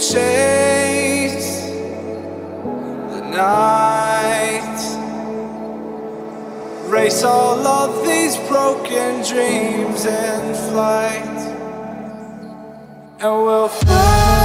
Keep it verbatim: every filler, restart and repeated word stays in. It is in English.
chase the night, race all of these broken dreams in flight, and we'll fly.